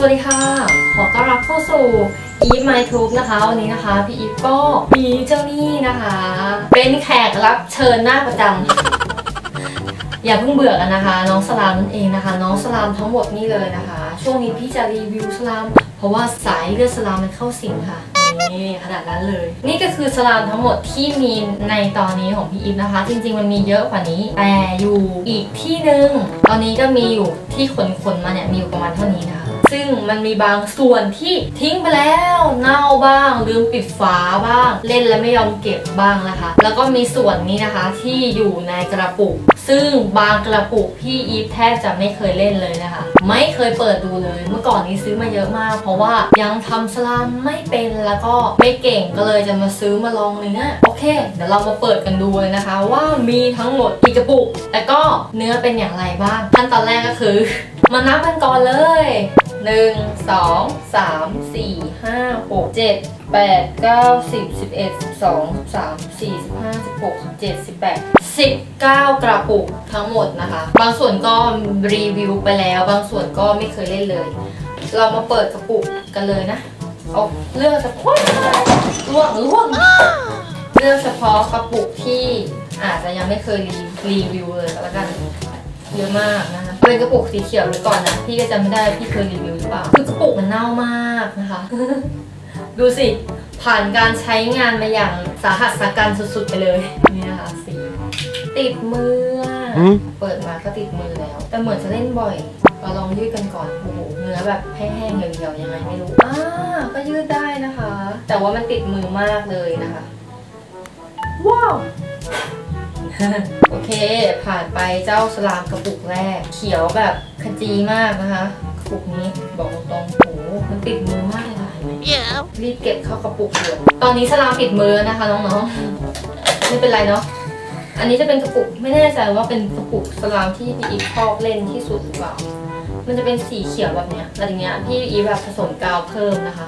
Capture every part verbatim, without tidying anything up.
วัสดีค่ะขอต้อนรับเข้าสู่อีฟไมทูบนะคะวันนี้นะคะพี่อีฟก็มีเจ้านี่นะคะเป็นแขกรับเชิญหน้าประจำอย่าเพิ่งเบื่อกันนะคะน้องสลามนั่นเองนะคะน้องสลามทั้งหมดนี่เลยนะคะช่วงนี้พี่จะรีวิวสลามเพราะว่าสายเลือดสลามมันเข้าสิงค่ะนี่ขนาดนั้นเลยนี่ก็คือสลามทั้งหมดที่มีในตอนนี้ของพี่อีฟนะคะจริงๆมันมีเยอะกว่านี้แต่อยู่อีกที่หนึ่งตอนนี้ก็มีอยู่ที่ขนๆมาเนี่ยมีอยู่ประมาณเท่านี้นะคะซึ่งมันมีบางส่วนที่ทิ้งไปแล้วเน่าบ้างลืมปิดฝาบ้างเล่นแล้วไม่ยอมเก็บบ้างนะคะแล้วก็มีส่วนนี้นะคะที่อยู่ในกระปุกซึ่งบางกระปุกพี่อีฟแทบจะไม่เคยเล่นเลยนะคะไม่เคยเปิดดูเลยเมื่อก่อนนี้ซื้อมาเยอะมากเพราะว่ายังทำสลามไม่เป็นแล้วก็ไม่เก่งก็เลยจะมาซื้อมาลองเนื้อโอเคเดี๋ยวเรามาเปิดกันดูเลยนะคะว่ามีทั้งหมดกี่กระปุกแล้วก็เนื้อเป็นอย่างไรบ้างขั้นตอนแรกก็คือมานับกันก่อนเลยหนึ่ง สอง สาม สี่ ห้า หก เจ็ด แปด เก้า สิบ สิบเอ็ด สิบสอง สิบสาม สิบสี่ สิบห้า สิบหก สิบเจ็ด สิบแปด สิบเก้ากระปุกทั้งหมดนะคะบางส่วนก็รีวิวไปแล้วบางส่วนก็ไม่เคยเล่นเลยเรามาเปิดกระปุกกันเลยนะเอาเลือกเฉพาะล่วงล่วงเลือกเฉพาะกระปุกที่อาจจะยังไม่เคยรีวิวเลยก็แล้วกันเยอะมากนะคะเป็นกระปุกสีเขียวไว้ก่อนนะพี่ก็จำไม่ได้พี่เคยรีวิวหรือเปล่าคือกระปุกมันเน่ามากนะคะ ดูสิผ่านการใช้งานมาอย่างสาหัสสากันสุดๆไปเลยนี่นะคะสีติดมือเปิดมาก็ติดมือแล้วแต่เหมือนจะเล่นบ่อยเราลองยืดกันก่อนโอ้โหเนื้อแบบแห้งๆเหี่ยวๆยังไงไม่รู้อ่าก็ยืดได้นะคะแต่ว่ามันติดมือมากเลยนะคะว้าวโอเคผ่านไปเจ้าสลามกระปุกแรกเขียวแบบขจีมากนะคะกระปุกนี้บอกตรงๆโอ้โหมันติดมือมากเลยเห็นไหมรีบเก็บเข้ากระปุกเลยตอนนี้สลามติดมือนะคะน้องๆไม่เป็นไรเนาะอันนี้จะเป็นกระปุกไม่แน่ใจว่าเป็นกระปุกสลามที่พี่อีฟชอบเล่นที่สุดหรือเปล่ามันจะเป็นสีเขียวแบบเนี้ยแต่ทีเนี้ยพี่อีฟแบบผสมกาวเพิ่มนะคะ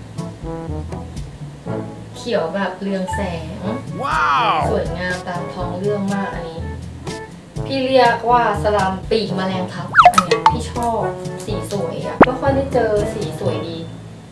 เขียวแบบเรืองแสง wow. สวยงามตามท้องเรื่องมากอันนี้พี่เรียกว่าสลามปีกแมลงทับอันนี้พี่ชอบสีสวยอะไม่ค่อยได้เจอสีสวยดี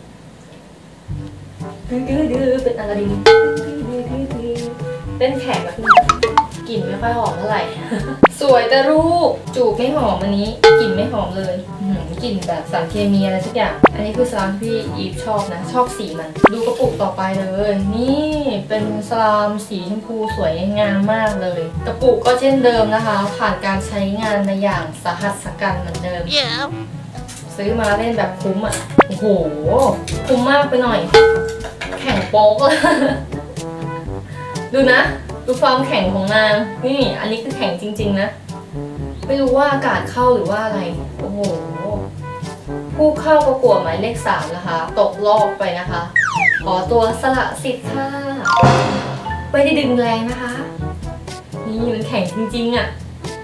ดื้อๆเป็นอะไรดีเต้นแขกแบบนี้กลิ่นไม่ค่อยหอมเท่าไหร่ สวยแต่รูปจูบไม่หอมอันนี้กลิ่นไม่หอมเลยกลิ่นแบบสารเคมีอะไรสักอย่างอันนี้คือสลามที่พี่อีฟชอบนะชอบสีมันดูกระปุกต่อไปเลยนี่เป็นสลามสีชมพูสวยงามมากเลยกระปุกก็เช่นเดิมนะคะผ่านการใช้งานมาอย่างสาหัสสากันเหมือนเดิม yeah. ซื้อมาเล่นแบบคุ้มอ่ะโอ้โหคุ้มมากไปหน่อยแข็งโป๊กเลย ดูนะดูความแข็งของนางนี่อันนี้คือแข็งจริงๆนะไม่รู้ว่าอากาศเข้าหรือว่าอะไรโอ้โหผู้เข้าประกวดหมายเลขสามนะคะตกรอบไปนะคะขอตัวสละสิทธิ์ค่ะไม่ได้ดึงแรงนะคะนี่มันแข็งจริงๆอ่ะ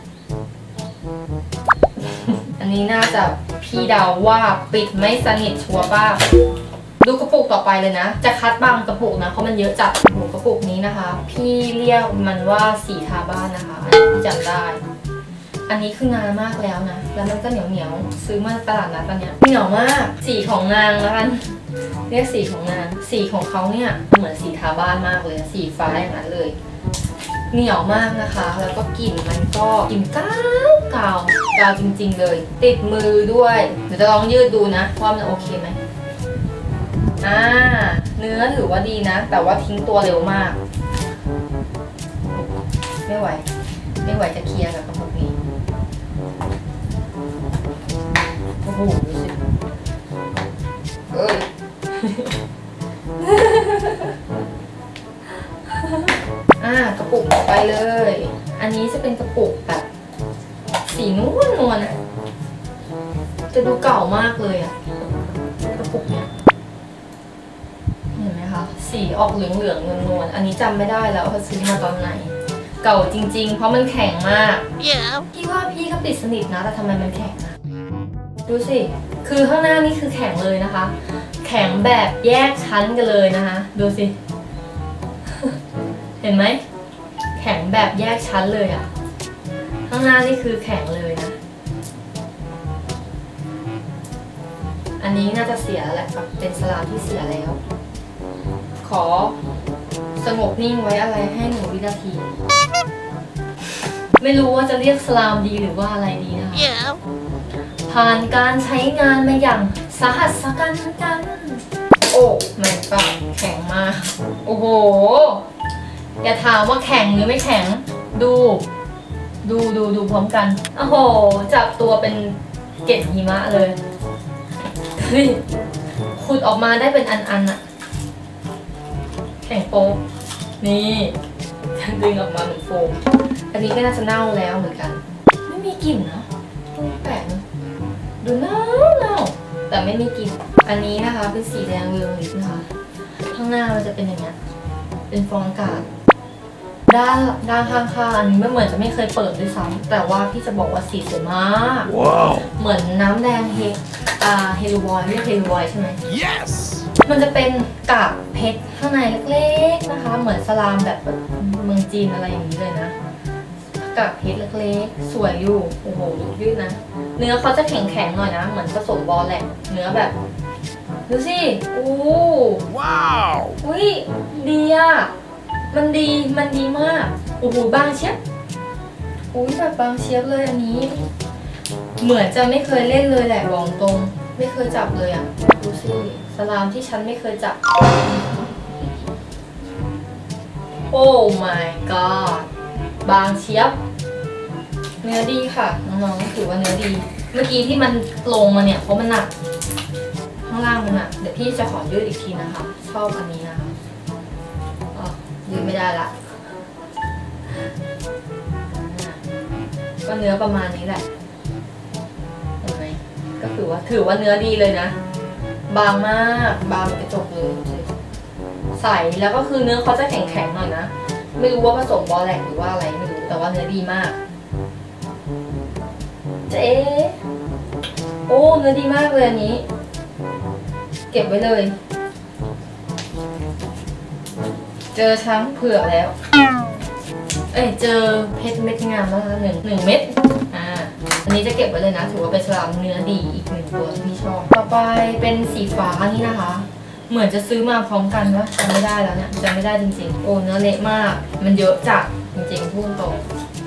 อันนี้น่าจะพี่เดาว่าปิดไม่สนิทชัวร์ป่ะดูกระปุกต่อไปเลยนะจะคัดบางกระปุกนะเพราะมันเยอะจัดโอ้โหกระปุกนี้นะคะพี่เรียกมันว่าสีทาบ้านนะคะพี่จำได้อันนี้คือนานมากแล้วนะแล้วมันก็เหนียวเหนียวซื้อมาตลาดนัดตอนเนี้ยเหนียวมากสีของนางแล้วกันเรียกสีของนางสีของเขาเนี่ยเหมือนสีทาบ้านมากเลยสีฟ้าอย่างนั้นเลยเหนียวมากนะคะแล้วก็กลิ่นมันก็กลิ่นกาวกาวกาวจริงๆเลยติดมือด้วยเดี๋ยวจะลองยืดดูนะว่ามันโอเคไหมอ่าเนื้อถือว่าดีนะแต่ว่าทิ้งตัวเร็วมากไม่ไหวไม่ไหวจะเคลียร์กับกระปุกนี้โอ้โหดูสิเอ้ย อ่ากระปุกต่อไปเลยอันนี้จะเป็นกระปุกแบบสีนวลนวลอะจะดูเก่ามากเลยอะกระปุกเนี้ยเห็นไหมคะสีออกเหลืองเหลืองนวลนวลอันนี้จำไม่ได้แล้วว่าซื้อมาตอนไหนเก่าจริงๆเพราะมันแข็งมาก yeah. พี่ว่าพี่ก็ปิดสนิทนะแต่ทำไมมันแข็งนะดูสิคือข้างหน้านี่คือแข็งเลยนะคะแข็งแบบแยกชั้นกันเลยนะคะดูสิ เห็นไหมแข็งแบบแยกชั้นเลยอะข้างหน้านี่คือแข็งเลยนะอันนี้น่าจะเสียแหละครับเป็นสลามที่เสียแล้วขอสงบนิ่งไว้อะไรให้หนึ่งวินาทีไม่รู้ว่าจะเรียกสลามดีหรือว่าอะไรดีนะคะ yeah. ผ่านการใช้งานมาอย่างสาหัสสากันกันโอ้ไม่ก็แข็งมากโอ้โหอย่าถามว่าแข็งหรือไม่แข็งดูดูดูดูพร้อมกันโอ้โหจับตัวเป็นเกล็ดหิมะเลยเฮ้ยขุดออกมาได้เป็นอันๆอะแข็งโป๊กนี่ดึงออกมาเหมือนโฟมอันนี้ก็น่าจะเน่าแล้วเหมือนกันไม่มีกลิ่นนะแปลกนะดูเน่าเน่าแต่ไม่มีกลิ่นอันนี้นะคะเป็นสีแดงเรืองฤทธิ์นะคะข้างหน้ามันจะเป็นอย่างเงี้ยเป็นฟองอากาศด้านด้านข้างๆอันนี้ไม่เหมือนจะไม่เคยเปิดด้วยซ้ำแต่ว่าพี่จะบอกว่าสีสวยมาก wow. เหมือนน้ำแดงเฮอ่าเฮลูบอยเรียกเฮลูบอยใช่ไหม yes. มันจะเป็นกากเพชรข้างในเล็กๆนะคะเหมือนสลามแบบเมืองจีนอะไรอย่างนี้เลยนะกากเพชรเล็กๆสวยอยู่โอ้โหยืดนะเนื้อเขาจะแข็งๆหน่อยนะเหมือนผสมบอลแหละเนื้อแบบดูสิอู้ว้าวอุ้ยดีอ่ะมันดีมันดีมากโอ้โหบางเชียบอุ้ยแบบบางเชียบเลยอันนี้เหมือนจะไม่เคยเล่นเลยแหละบอกตรงไม่เคยจับเลยอ่ะดูสิสลามที่ฉันไม่เคยจับโอ้ my god บางเชียบเนื้อดีค่ะน้องๆถือว่าเนื้อดีเมื่อกี้ที่มันลงมาเนี่ยเพราะมันหนักข้างล่างมันหนักเดี๋ยวพี่จะขอยืดอีกทีนะคะชอบอันนี้นะคะยืดไม่ได้ละก็เนื้อประมาณนี้แหละเห็นไหมก็ถือว่าถือว่าเนื้อดีเลยนะบางมากบางกระจกเลยใสแล้วก็คือเนื้อเขาจะแข็งๆหน่อยนะไม่รู้ว่าผสมบอแลกหรือว่าอะไรไม่รู้แต่ว่าเนื้อดีมากเจ๊โอ้เนื้อดีมากเลยอันนี้เก็บไว้เลยเจอช้างเผือกแล้วเอ้ยเจอเพชรเม็ดงามแล้วนะหนึ่งหนึ่งเม็ดอ่าอันนี้จะเก็บไว้เลยนะถือว่าเป็นสลามเนื้อดีอีกหนึ่งตัวที่พี่ชอบต่อไปเป็นสีฟ้านี่นะคะเหมือนจะซื้อมาพร้อมกันว่าจำไม่ได้แล้วเนี่ยจำไม่ได้จริงๆโอ้เนื้อเละมากมันเยอะจัดจริงๆพูดตรง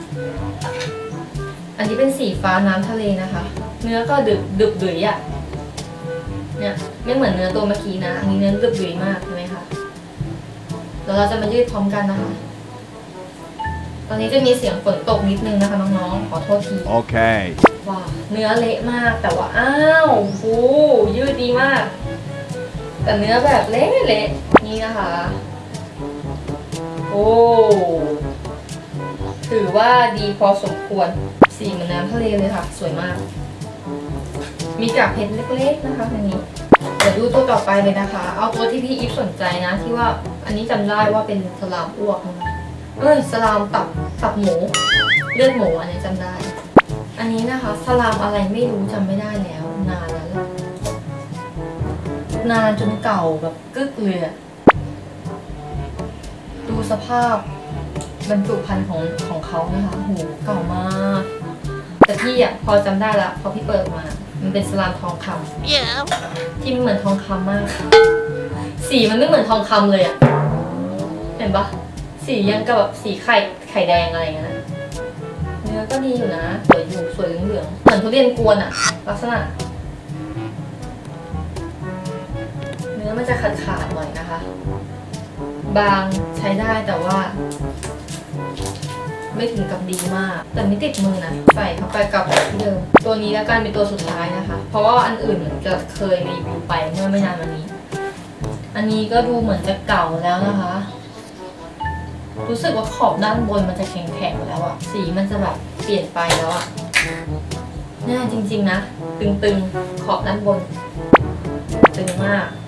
อันนี้เป็นสีฟ้าน้ำทะเลนะคะเนื้อก็ดึบดึบดุยอ่ะเนี่ยไม่เหมือนเนื้อตัวเมื่อกี้นะอันนี้เนื้อดึบดุยมากใช่ไหมคะเดี๋ยวเราจะมายืดพร้อมกันนะคะตอนนี้จะมีเสียงฝนตกนิดนึงนะคะน้องๆขอโทษทีโอเคว้าเนื้อเละมากแต่ว่าอ้าวฟูยืดดีมากแต่เนื้อแบบเละเละนี่นะคะโอ้ถือว่าดีพอสมควรสีเหมือนน้ำทะเลเลยค่ะสวยมากมีกากเพชรเล็กๆนะคะอันนี้เดี๋ยวดูตัวต่อไปเลยนะคะเอาตัวที่พี่อีฟสนใจนะที่ว่าอันนี้จำได้ว่าเป็นสลามอ้วกนะคะเอ้ยสลามตับตับหมูเลือดหมูอันนี้จำได้อันนี้นะคะสลามอะไรไม่รู้จำไม่ได้แล้วนานแล้วนานจนเก่าแบบกึกเลยดูสภาพบรรจุภัณฑ์ของของเขานะคะโหเก่ามากแต่พี่อ่ะพอจำได้ละพอพี่เปิดมามันเป็นสลามทองคำ yeah. ที่มันเหมือนทองคำมากสีมันไม่เหมือนทองคำเลยอ่ะเห็นปะสียังกับแบบสีไข่ไข่แดงอะไรเงี้ยเนื้อก็ดีอยู่นะสวยอยู่สวยเหลืองๆเหมือนทุเรียนกวนอ่ะลักษณะเนื้อมันจะขาดขาดหน่อยนะคะบางใช้ได้แต่ว่าไม่ถึงกับดีมากแต่ไม่ติดมือนะใส่เข้าไปกับที่เดิมตัวนี้แล้วกันเป็นตัวสุดท้ายนะคะเพราะว่าอันอื่นจะเคยรีวิวไปเมื่อไม่นานมานี้อันนี้ก็ดูเหมือนจะเก่าแล้วนะคะรู้สึกว่าขอบด้านบนมันจะแข็งๆแล้วอะสีมันจะแบบเปลี่ยนไปแล้วอะเนี่ยจริงๆนะตึงๆขอบด้านบนตึงมาก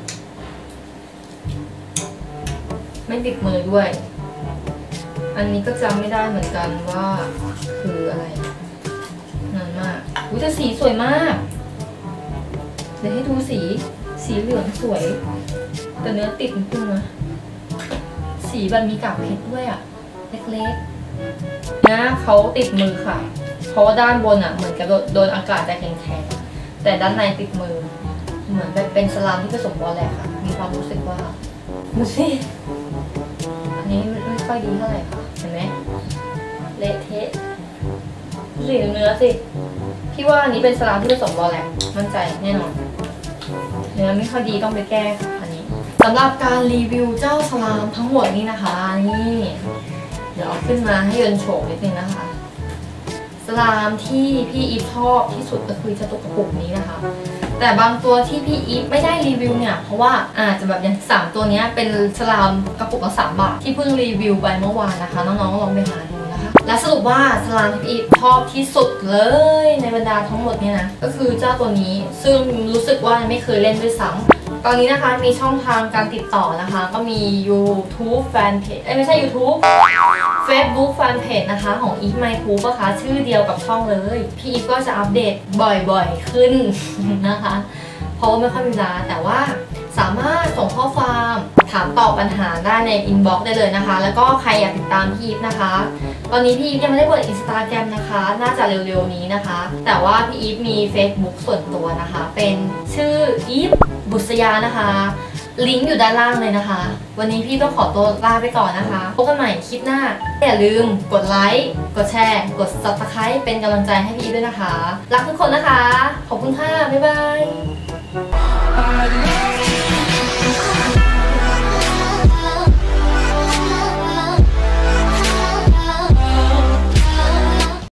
ไม่ติดมือด้วยอันนี้ก็จำไม่ได้เหมือนกันว่าคืออะไรนานมากอุ้ยแต่สีสวยมากเดี๋ยวให้ดูสีสีเหลืองสวยแต่เนื้อติดนิดนึงนะสีแบบมีกากเพชรด้วยอ่ะเล็กๆนะเขาติดมือค่ะเพราะว่าด้านบนอ่ะเหมือนกับโดนอากาศแต่แข็งๆแต่ด้านในติดมือเหมือนแบบเป็นสลามที่ผสมบอลแหละค่ะมีความรู้สึกว่าดูสิอันนี้ไม่ค่อยดีเท่าไหร่ค่ะเห็นไหมเละเทะสีเนื้อสิพี่ว่าอันนี้เป็นสลามที่ผสมบอลแหละมั่นใจแน่นอนเนื้อไม่ค่อยดีต้องไปแก้ค่ะอันนี้สำหรับการรีวิวเจ้าสลามทั้งหมดนี้นะคะนี่เดี๋ยวเอาขึ้นมาให้ยนโฉมนิดนึงนะคะสลามที่พี่อีฟชอบที่สุดก็คือเจ้าตัวกระปุกนี้นะคะแต่บางตัวที่พี่อีฟไม่ได้รีวิวเนี่ยเพราะว่าอาจจะแบบอย่างสามตัวนี้เป็นสลามกระปุกละสามบาทที่เพิ่งรีวิวไปเมื่อวานนะคะน้องๆลองไปหาดูนะคะและสรุปว่าสลามที่พี่อีฟชอบที่สุดเลยในบรรดาทั้งหมดเนี่ยนะก็คือเจ้าตัวนี้ซึ่งรู้สึกว่าไม่เคยเล่นด้วยซ้ำตอนนี้นะคะมีช่องทางการติดต่อนะคะก็มี YouTube Fanpage เอ้ยไม่ใช่ YouTube Facebook Fanpage นะคะของ Eat My Tube นะคะชื่อเดียวกับช่องเลยพี่อีฟก็จะอัปเดตบ่อยๆขึ้นนะคะเพราะว่าไม่ค่อยมีเวลาแต่ว่าสามารถส่งข้อความถามตอบปัญหาได้ในอินบ็อกซ์ได้เลยนะคะแล้วก็ใครอยากติดตามพี่อีฟนะคะตอนนี้พี่อีฟยังไม่ได้เปิด Instagram นะคะน่าจะเร็วๆนี้นะคะแต่ว่าพี่อีฟมี Facebook ส่วนตัวนะคะเป็นชื่ออีฟบุษยานะคะลิงก์อยู่ด้านล่างเลยนะคะวันนี้พี่ต้องขอตัวลาไปก่อนนะคะพบกันใหม่คลิปหน้าอย่าลืมกดไลค์กดแชร์กด ซับสไครบ์ เป็นกำลังใจให้พี่อีฟด้วยนะคะรักทุกคนนะคะขอบคุณค่ะบ๊ายบาย